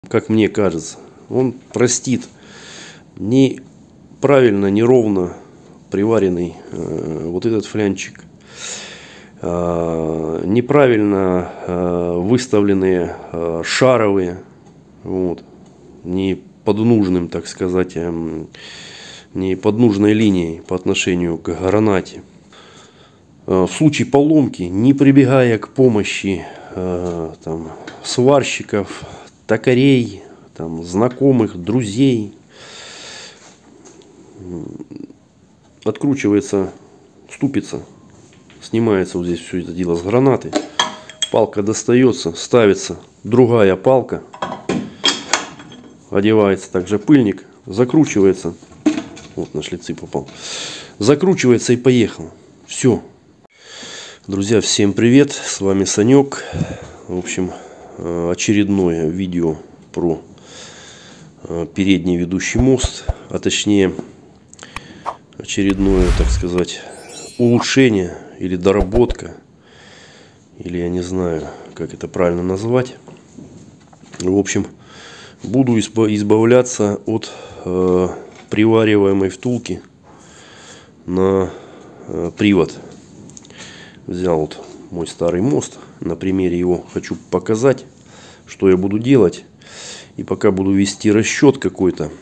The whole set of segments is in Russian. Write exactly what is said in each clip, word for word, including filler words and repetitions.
как мне кажется, он простит неправильно, неровно приваренный э, вот этот флянчик, э, неправильно э, выставленные э, шаровые, вот, не под нужным, так сказать, э, не под нужной линией по отношению к гранате. Э, в случае поломки, не прибегая к помощи э, там, сварщиков, токарей, там, знакомых, друзей, откручивается ступица, снимается вот здесь все это дело с гранаты, палка достается, ставится другая палка, одевается также пыльник, закручивается, вот на шлицы попал, закручивается и поехал. Все. Друзья, всем привет, с вами Санек. В общем, очередное видео про передний ведущий мост, а точнее очередное, так сказать, улучшение или доработка, или я не знаю, как это правильно назвать. В общем, буду избавляться от э, привариваемой втулки на э, привод. Взял вот мой старый мост, на примере его хочу показать, что я буду делать. И пока буду вести расчет какой-то,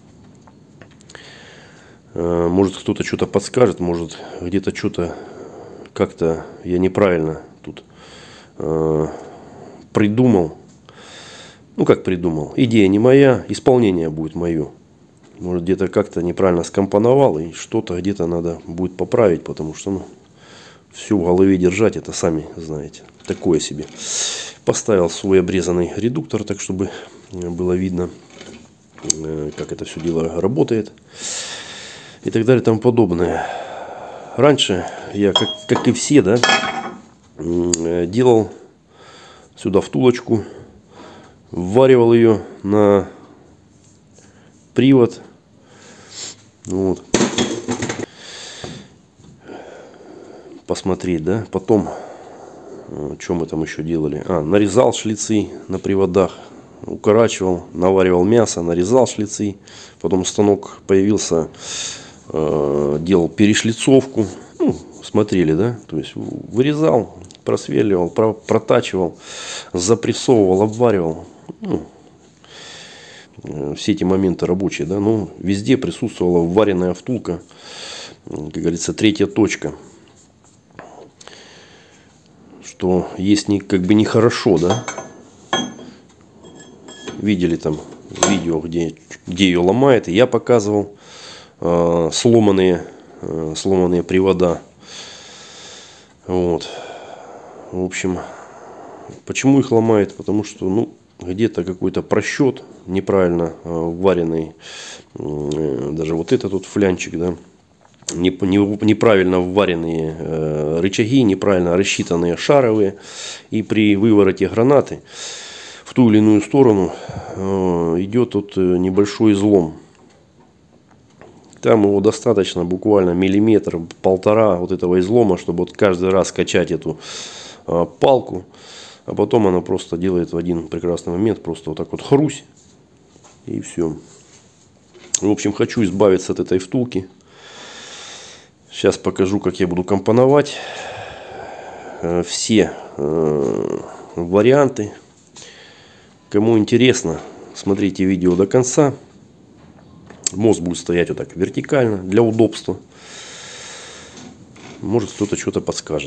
может кто-то что-то подскажет, может где-то что-то как-то я неправильно тут э, придумал. Ну как придумал, идея не моя, исполнение будет мое. Может где-то как-то неправильно скомпоновал, и что-то где-то надо будет поправить, потому что ну, все в голове держать, это сами знаете, такое себе. Поставил свой обрезанный редуктор, так чтобы было видно, как это все дело работает. И так далее и тому подобное. Раньше я, как, как и все, да, делал сюда втулочку, вваривал ее на привод. Вот. Посмотреть, да. Потом, что мы там еще делали? А, нарезал шлицы на приводах, укорачивал, наваривал мясо, нарезал шлицы. Потом станок появился, э, делал перешлицовку. Ну, смотрели, да? То есть вырезал, просверливал, про протачивал, запрессовывал, обваривал. Ну, все эти моменты рабочие, да? Ну, везде присутствовала вваренная втулка, как говорится, третья точка. Что есть не, как бы нехорошо, да? Видели там видео, где, где ее ломает, и я показывал э, сломанные, э, сломанные привода. Вот. В общем, почему их ломает? Потому что, ну, где-то какой-то просчет неправильно э, вваренный, э, даже вот этот вот флянчик, да, не, не, неправильно вваренные э, рычаги, неправильно рассчитанные шаровые, и при вывороте гранаты в ту или иную сторону э, идет тут небольшой излом. Там его достаточно буквально миллиметр, полтора вот этого излома, чтобы вот каждый раз качать эту э, палку, а потом она просто делает в один прекрасный момент просто вот так вот хрусь, и все. В общем, хочу избавиться от этой втулки. Сейчас покажу, как я буду компоновать э, все э, варианты. Кому интересно, смотрите видео до конца. Мост будет стоять вот так вертикально, для удобства. Может кто-то что-то подскажет.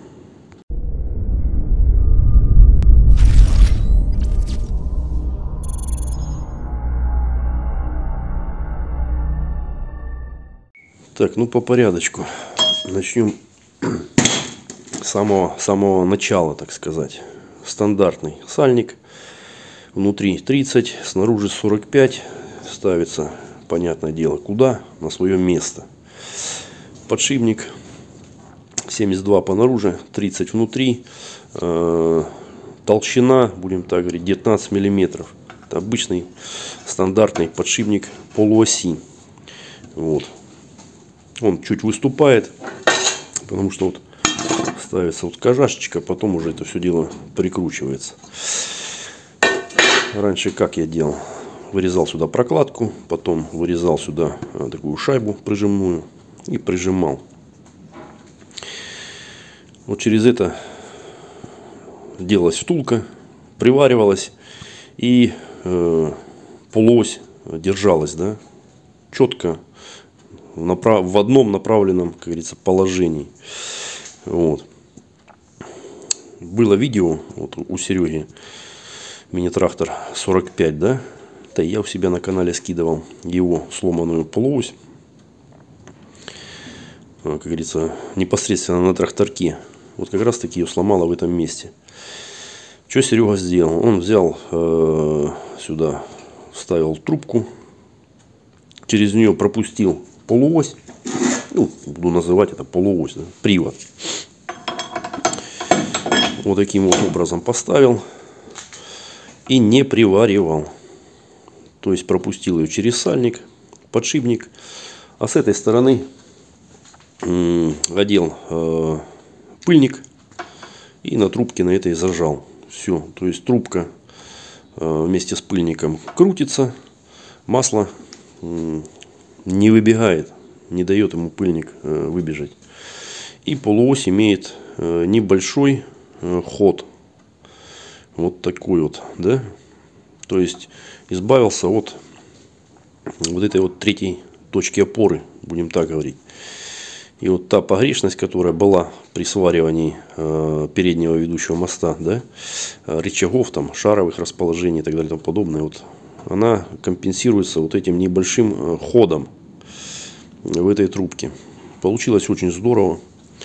Так, ну по порядочку. Начнем с самого, самого начала, так сказать. Стандартный сальник. Внутри тридцать, снаружи сорок пять. Ставится, понятное дело, куда? На свое место. Подшипник семьдесят два по наружу, тридцать внутри. Э, толщина, будем так говорить, девятнадцать миллиметров. Это обычный стандартный подшипник полуоси. Вот. Он чуть выступает, потому что вот ставится вот кожашечка, потом уже это все дело прикручивается. раньше как я делал? Вырезал сюда прокладку, потом вырезал сюда такую шайбу прижимную и прижимал. Вот через это делалась втулка, приваривалась, и э, полуось держалась, да, четко в, направ... в одном направленном, как говорится, положении. Вот. Было видео вот у Сереги, мини-трактор сорок пять, да, да, я у себя на канале скидывал его сломанную полуось, как говорится, непосредственно на тракторке. Вот как раз таки ее сломало в этом месте. Что Серега сделал? Он взял э, сюда, вставил трубку, через нее пропустил полуось, ну, буду называть это полуось, да, привод. Вот таким вот образом поставил и не приваривал. То есть пропустил ее через сальник, подшипник, а с этой стороны м, одел э, пыльник и на трубке на этой зажал. Все, то есть трубка э, вместе с пыльником крутится, масло э, не выбегает, не дает ему пыльник э, выбежать. И полуось имеет э, небольшой э, ход, вот такой вот, да. То есть избавился от вот этой вот третьей точки опоры, будем так говорить. И вот та погрешность, которая была при сваривании э, переднего ведущего моста, да, рычагов, там, шаровых расположений и так далее и тому подобное, вот, она компенсируется вот этим небольшим э, ходом в этой трубке. Получилось очень здорово.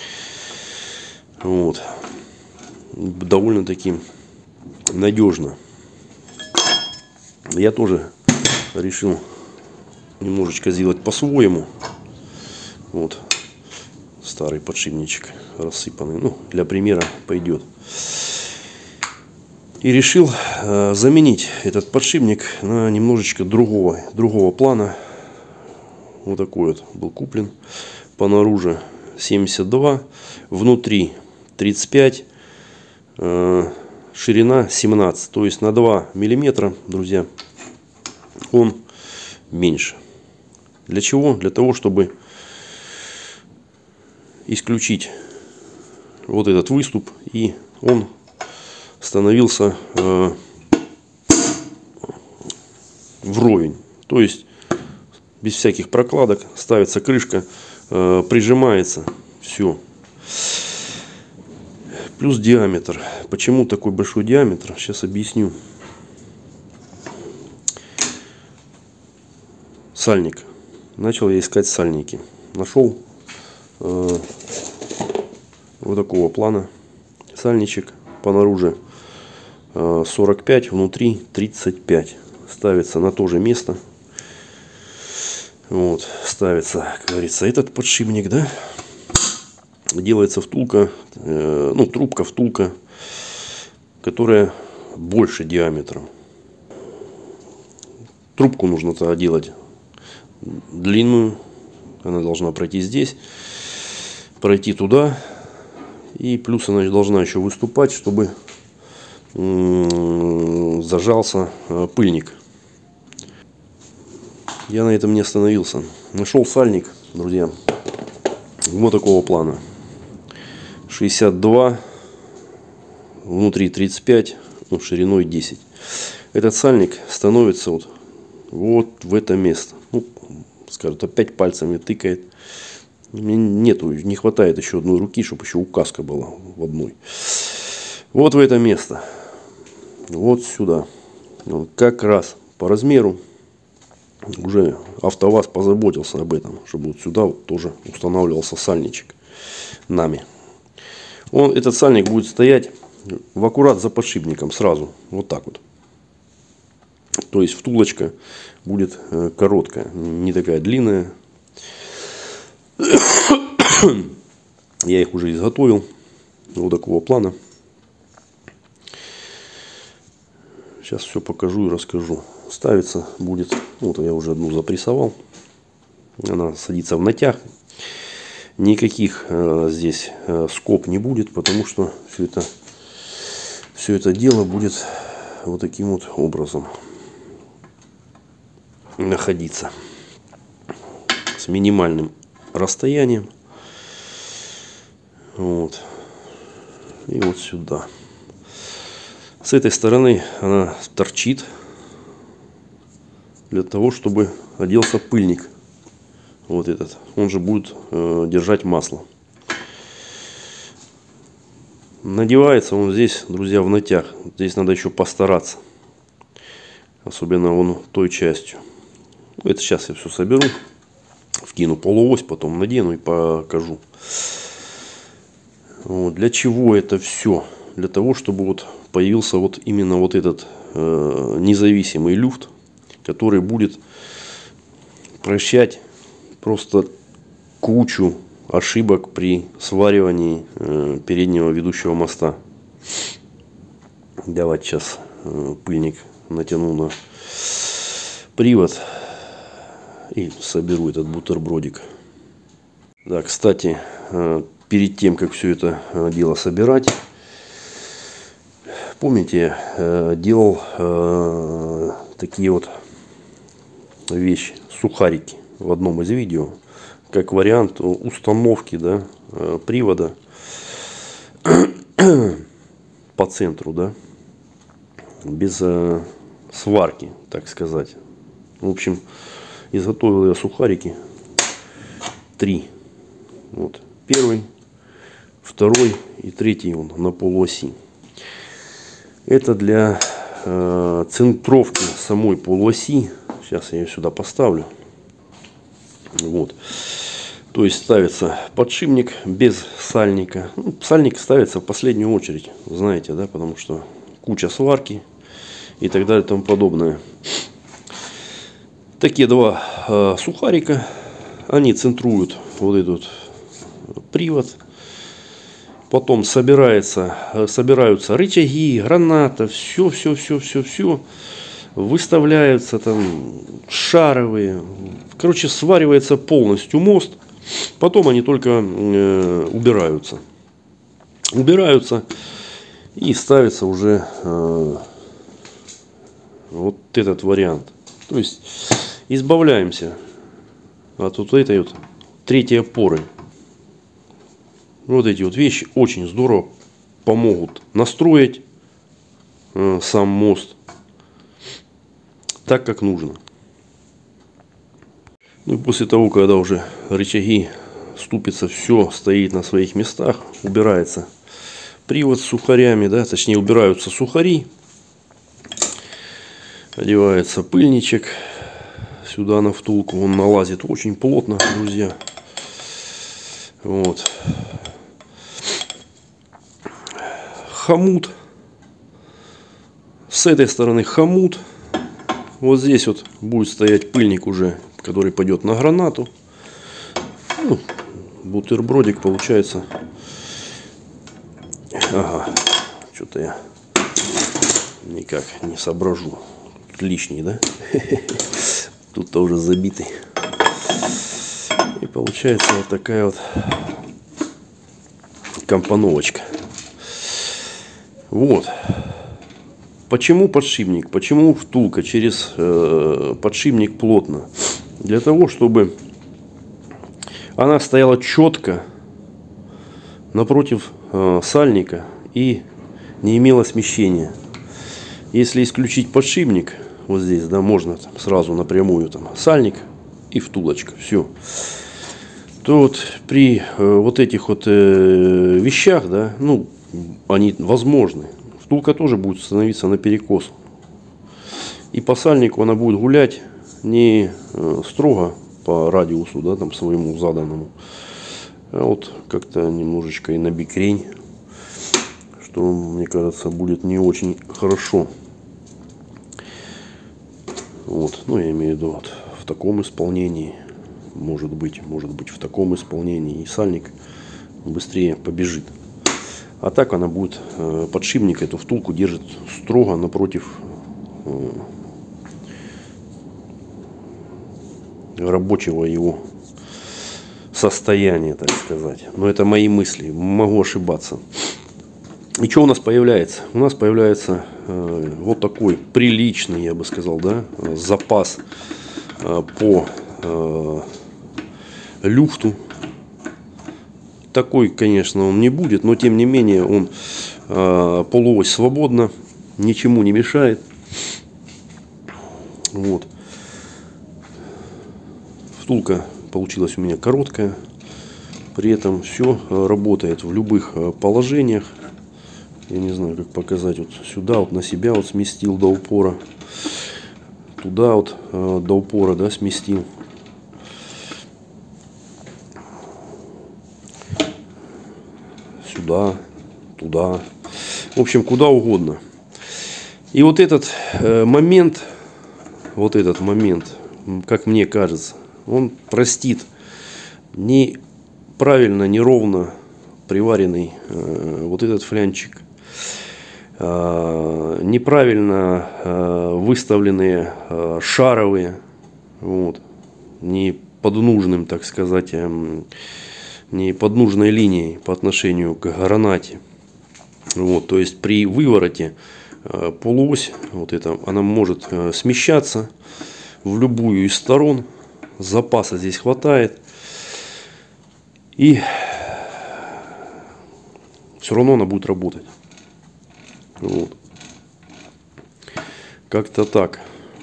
Вот. Довольно-таки надежно. Я тоже решил немножечко сделать по-своему. Вот. Старый подшипничек рассыпанный. Ну, для примера пойдет. И решил э, заменить этот подшипник на немножечко другого, другого плана. Вот такой вот был куплен. По наружу семьдесят два. Внутри тридцать пять. Э, ширина семнадцать. То есть на два миллиметра, друзья, он меньше. Для чего? Для того, чтобы исключить вот этот выступ, и он становился э, вровень. То есть без всяких прокладок ставится крышка, э, прижимается, все. Плюс диаметр. Почему такой большой диаметр? Сейчас объясню. Сальник. Начал я искать сальники. Нашел э, вот такого плана сальничек. По наружу э, сорок пять, внутри тридцать пять. Ставится на то же место. Вот, ставится, как говорится, этот подшипник, да. Делается втулка, э, ну, трубка, втулка, которая больше диаметром. Трубку нужно тогда делать длинную. Она должна пройти здесь, пройти туда. И плюс она должна еще выступать, чтобы м-м, зажался э, пыльник. Я на этом не остановился. Нашел сальник, друзья, вот такого плана. шестьдесят два, внутри тридцать пять, ну, шириной десять. Этот сальник становится вот, вот в это место. Ну, скажут, опять пальцами тыкает. Мне нету, не хватает еще одной руки, чтобы еще указка была в одной. Вот в это место. Вот сюда. Вот как раз по размеру. Уже АвтоВАЗ позаботился об этом, чтобы вот сюда вот тоже устанавливался сальничек нами. Он, этот сальник будет стоять в аккурат за подшипником сразу. Вот так вот. То есть втулочка будет э, короткая, не такая длинная. Я их уже изготовил. Вот такого плана. Сейчас все покажу и расскажу. Ставится будет, вот я уже одну запрессовал. Она садится в натяг. Никаких э, здесь э, скоб не будет, потому что все это, все это дело будет вот таким вот образом находиться с минимальным расстоянием. Вот. И вот сюда. С этой стороны она торчит для того, чтобы оделся пыльник. Вот этот. Он же будет э, держать масло. Надевается он здесь, друзья, в натяг. Здесь надо еще постараться. Особенно вон той частью. Это сейчас я все соберу. Вкину полуось, потом надену и покажу. Вот. Для чего это все? Для того, чтобы вот появился вот именно вот этот э, независимый люфт, который будет прощать просто кучу ошибок при сваривании э, переднего ведущего моста. Давайте сейчас э, пыльник натяну на привод и соберу этот бутербродик. Да, кстати, э, перед тем, как все это э, дело собирать, помните, э, делал э, такие вот вещи, сухарики в одном из видео, как вариант установки, да, привода по центру, да, без э, сварки, так сказать. В общем, изготовил я сухарики три. Вот первый, второй и третий он на полуоси. Это для э, центровки самой полуоси. Сейчас я ее сюда поставлю. Вот. То есть ставится подшипник без сальника. Ну, сальник ставится в последнюю очередь, знаете, да, потому что куча сварки и так далее и тому подобное. Такие два э, сухарика, они центруют вот этот привод. Потом собирается, собираются рычаги, граната, все, все, все, все, все. Выставляются там шаровые. Короче, сваривается полностью мост. Потом они только э, убираются. Убираются и ставится уже э, вот этот вариант. То есть избавляемся от вот этой вот третьей опоры. Вот эти вот вещи очень здорово помогут настроить э, сам мост так, как нужно. Ну и после того, когда уже рычаги ступятся, все стоит на своих местах, убирается привод с сухарями, да, точнее убираются сухари, одевается пыльничек сюда на втулку, он налазит очень плотно, друзья. Вот. Хомут. С этой стороны хомут. Вот здесь вот будет стоять пыльник уже, который пойдет на гранату. Ну, бутербродик получается. Ага, что-то я никак не соображу. Тут лишний, да? Тут-то уже забитый. И получается вот такая вот компоновочка. Вот. Почему подшипник? Почему втулка через э, подшипник плотно? Для того, чтобы она стояла четко напротив э, сальника и не имела смещения. Если исключить подшипник, вот здесь, да, можно там, сразу напрямую там, сальник и втулочка, все. То вот при э, вот этих вот э, вещах, да, ну, они возможны. Втулка тоже будет становиться наперекос. И по сальнику она будет гулять не э, строго по радиусу, да, там своему заданному, а вот как-то немножечко и набекрень, что, мне кажется, будет не очень хорошо. Вот, ну, я имею в виду вот, в таком исполнении, может быть, может быть в таком исполнении, и сальник быстрее побежит. А так она будет, э, подшипник эту втулку держит строго напротив э, рабочего его состояния, так сказать. Но это мои мысли, могу ошибаться. И что у нас появляется? У нас появляется э, вот такой приличный, я бы сказал, да, запас э, по э, люфту. Такой, конечно, он не будет, но тем не менее он э, полуось свободно, ничему не мешает. Вот. Втулка получилась у меня короткая. При этом все работает в любых положениях. Я не знаю, как показать. Вот сюда вот на себя вот сместил до упора. Туда вот э, до упора, да, сместил. Сюда, туда. В общем, куда угодно. И вот этот э, момент, вот этот момент, как мне кажется, он простит неправильно, неровно приваренный э, вот этот флянчик. Э, неправильно э, выставленные э, шаровые, вот, не под нужным, так сказать, э, не под нужной линией по отношению к гранате. Вот, то есть при вывороте э, полуось, вот это, она может э, смещаться в любую из сторон. Запаса здесь хватает. И все равно она будет работать. Вот. Как-то так.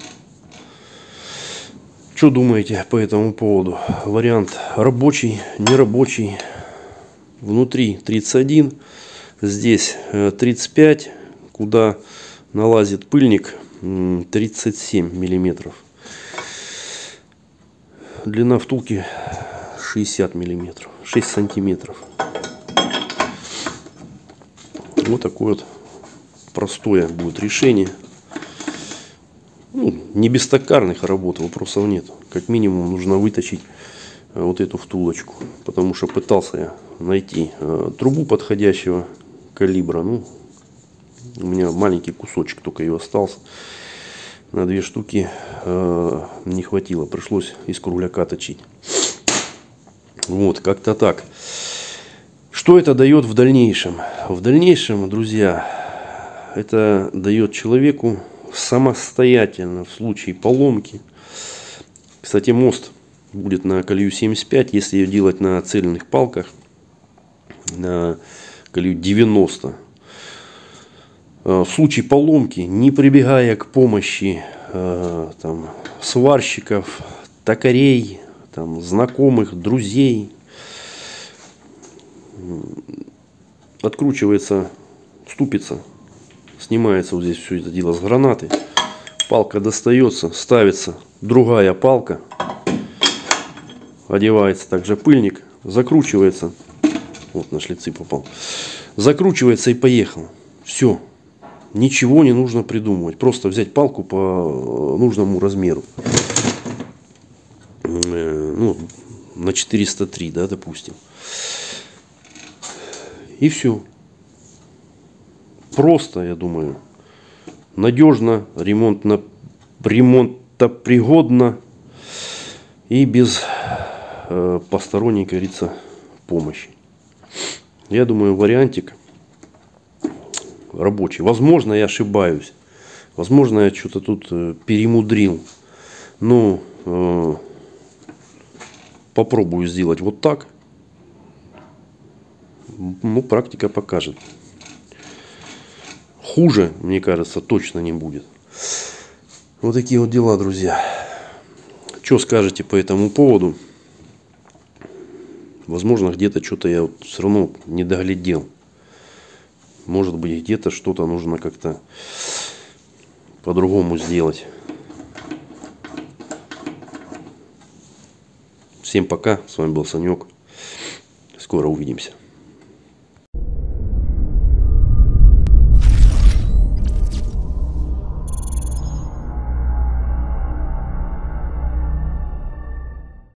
Что думаете по этому поводу? Вариант рабочий, нерабочий. Внутри тридцать один. Здесь тридцать пять. Куда налазит пыльник, тридцать семь миллиметров. Длина втулки шестьдесят миллиметров, шесть сантиметров. Вот такое вот простое будет решение. Ну, не без токарных работ, вопросов нет. Как минимум нужно вытащить вот эту втулочку, потому что пытался я найти э, трубу подходящего калибра. Ну, у меня маленький кусочек только ее остался. На две штуки э, не хватило, пришлось из кругляка точить. Вот, как-то так. Что это дает в дальнейшем? В дальнейшем, друзья, это дает человеку самостоятельно в случае поломки. Кстати, мост будет на колею семьдесят пять, если ее делать на цельных палках, на колею девяносто. В случае поломки, не прибегая к помощи э, там, сварщиков, токарей, там, знакомых, друзей, откручивается ступица, снимается вот здесь все это дело с гранаты, палка достается, ставится другая палка, одевается также пыльник, закручивается, вот на шлицы попал, закручивается и поехал. Все. Ничего не нужно придумывать. Просто взять палку по нужному размеру. Ну, на четыреста три, да, допустим. И все. Просто, я думаю. Надежно, ремонтно, ремонтопригодно. И без э, посторонней, как говорится, помощи. Я думаю, вариантик рабочий. Возможно, я ошибаюсь. Возможно, я что-то тут э, перемудрил. Но э, попробую сделать вот так. Ну, практика покажет. Хуже, мне кажется, точно не будет. Вот такие вот дела, друзья. Что скажете по этому поводу? Возможно, где-то что-то я вот все равно не доглядел. Может быть, где-то что-то нужно как-то по-другому сделать. Всем пока. С вами был Санек. Скоро увидимся.